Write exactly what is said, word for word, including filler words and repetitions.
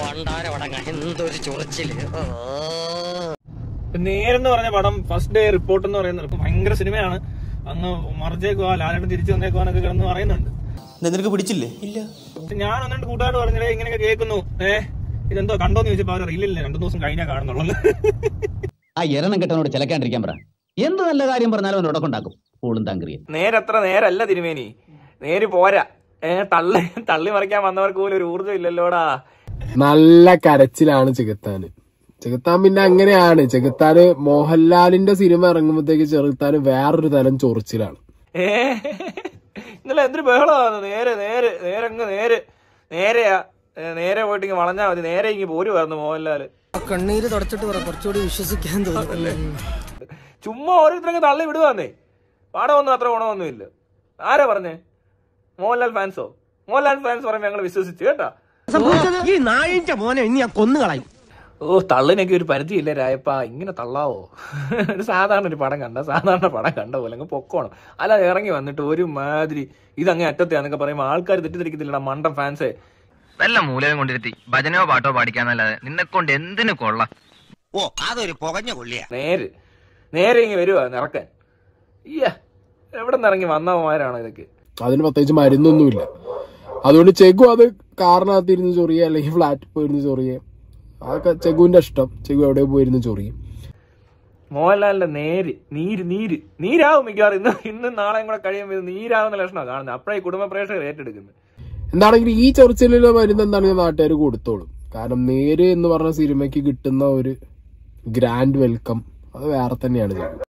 എന്തൊരു ചൊറിച്ചില്. നേരെന്ന് പറഞ്ഞ പടം ഫസ്റ്റ് ഡേ റിപ്പോർട്ട് എന്ന് പറയുന്നത് ഭയങ്കര സിനിമയാണ്. അങ്ങ് മറിച്ചേക്കുവാ, ലാലേട്ടൻ തിരിച്ചു വന്നേക്കുവാന്നൊക്കെ കിടന്ന് പറയുന്നുണ്ട്. നിനക്ക് പിടിച്ചില്ലേ? ഇല്ല. ഞാൻ ഒന്നിട്ട് കൂട്ടുകാരോട് പറഞ്ഞേ ഇങ്ങനെയൊക്കെ കേൾക്കുന്നു, ഏഹ് ഇതെന്തോ കണ്ടോന്ന് ചോദിച്ചപ്പോ അവർ അറിയില്ല, രണ്ടു ദിവസം കഴിഞ്ഞാൽ കാണുന്നുള്ളത്. ആ എരണം കെട്ടനോട് ചിലക്കാണ്ടിരിക്കാൻ പറ. എന്ത് നല്ല കാര്യം പറഞ്ഞാലും അവൻ ഉടക്കുണ്ടാക്കും. പൂളും താങ്കരിയ നേരത്ര നേരല്ല തിരുമേനി, നേര് പോരാ. ഏഹ് തള്ളി തള്ളി മറിക്കാൻ വന്നവർക്ക് പോലും ഒരു ഊർജ്ജം ഇല്ലല്ലോടാ. നല്ല കരച്ചിലാണ് ചെകുത്താന്. ചെകുത്താൻ പിന്നെ അങ്ങനെയാണ്. ചെകുത്താന് മോഹൻലാലിന്റെ സിനിമ ഇറങ്ങുമ്പോഴത്തേക്ക് ചെകുത്താന് വേറൊരു തരം ചൊറിച്ചിലാണ്. ഏ ഇന്നലെ എന്തൊരു ബഹളമാണ്. നേരെ നേരെ നേരങ്ങ് നേരെ നേരെയാ നേരെ പോയിട്ട് ഇങ്ങ് വളഞ്ഞാ മതി. നേരെ ഇങ്ങ് പോരുമായിരുന്നു മോഹൻലാല്. കണ്ണീര് തുടച്ചിട്ട് പറ, കുറച്ചുകൂടി വിശ്വസിക്കാൻ തോന്നുന്നു. ചുമ്മാ ഓരോരുത്തരൊക്കെ തള്ളി വിടുവാന്നേ. പാടമൊന്നും അത്ര ഗുണമൊന്നുമില്ല. ആരാ പറഞ്ഞേ? മോഹൻലാൽ ഫാൻസോ? മോഹൻലാൽ ഫാൻസ് പറയുമ്പോ ഞങ്ങൾ വിശ്വസിച്ചു കേട്ടാ. ഈ നായിന്റെ മോനെ ഇനി ഞാൻ കൊന്നു കളയും. ഓ തള്ളിനൊക്കെ ഒരു പരിധിയില്ല രായപ്പാ, ഇങ്ങനെ തള്ളാവോ? ഒരു സാധാരണ ഒരു പടം കണ്ട സാധാരണ പടം കണ്ട പോലെ അങ്ങ് പൊക്കോണം. അല്ലാതെ ഇറങ്ങി വന്നിട്ട് ഒരു മാതിരി ഇതങ്ങ് അറ്റത്തെയാന്നൊക്കെ പറയുമ്പോ ആൾക്കാർ തെറ്റിദ്ധരിക്കത്തില്ലടാ മണ്ടൻ ഫാൻസേ. വല്ല മൂലം കൊണ്ടിരുത്തി ഭജനയോ പാട്ടോ പാടിക്കാന്നല്ലാതെ നിന്നെ കൊണ്ട് എന്തിനു കൊള്ളാം. ഓ അതൊരു പുകഞ്ഞ കൊള്ളിയാ. നേര് നേരെ ഇങ്ങ് വരുവാ നിറക്കാൻ. ഇയ്യ എവിടെ നിന്ന് ഇറങ്ങി വന്നവന്മാരാണോ ഇതൊക്കെ? അതിന് പ്രത്യേകിച്ച് മരുന്നൊന്നുമില്ല. അതുകൊണ്ട് ചെഗു അത് കാറിനകത്തിരുന്ന് ചൊറിയ, അല്ലെങ്കിൽ ഫ്ലാറ്റിൽ പോയിരുന്ന് ചൊറിയ. അതൊക്കെ ചെഗുവിന്റെ ഇഷ്ടം. ചെഗു എവിടെ പോയിരുന്ന് ചൊറിയും. മോഹൻലാലിന്റെ നേര് നീര് നീര് നീരാവും മിക്കവാറും. ഇന്ന് ഇന്നും നാളെയും കൂടെ കഴിയുമ്പോൾ നീരാവുന്ന ലക്ഷണമാണ് കാണുന്നത്. അപ്പഴേ കുടുംബ പ്രേക്ഷകർ ഏറ്റെടുക്കുന്നത്. എന്താണെങ്കിലും ഈ ചൊറിച്ചിലുള്ള മരുന്ന് എന്താണെങ്കിലും നാട്ടുകാർ കൊടുത്തോളും. കാരണം നേര് എന്ന് പറഞ്ഞ സിനിമയ്ക്ക് കിട്ടുന്ന ഒരു ഗ്രാൻഡ് വെൽക്കം അത് വേറെ തന്നെയാണ്.